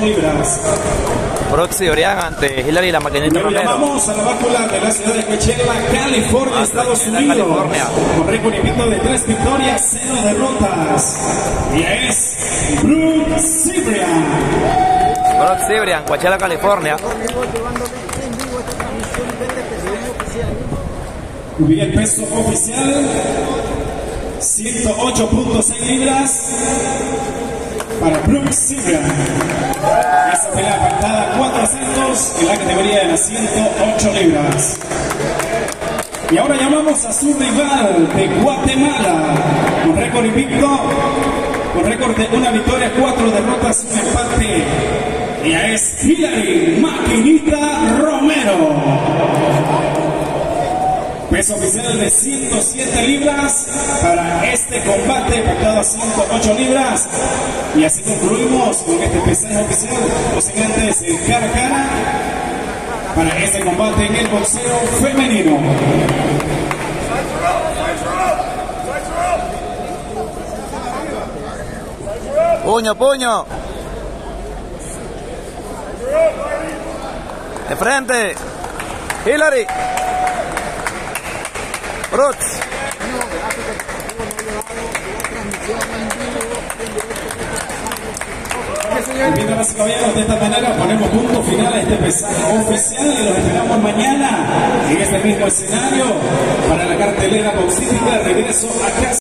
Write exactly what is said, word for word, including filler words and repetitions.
libras. Brooks Cibrián ante Hillary la maquinita Romero. Vamos a la báscula de la ciudad de Coachella, California, ah, Estados Unidos. California. Con récord invicto de tres victorias, cero derrotas. Y es Brooks Cibrián. Brooks Cibrián, Coachella, California. Y el peso oficial, ciento ocho punto seis libras para Brooks Cibrián. Esa pelea pactada cuatro asaltos en la categoría de las ciento ocho libras. Y ahora llamamos a su rival de Guatemala, con récord invicto, con récord de una victoria, cuatro derrotas, un empate. Ella es Hillary Maquinita Romero. Peso oficial de ciento siete libras para este combate pactado a ciento ocho libras. Y así concluimos con este pesaje oficial. Los siguientes el cara a cara para este combate en el boxeo femenino. Puño, puño. De frente. Hillary. Brooks. Bien, damas y caballeros, de esta manera ponemos punto final a este pesaje oficial y los esperamos mañana en este mismo escenario para la cartelera boxística. Regreso a casa.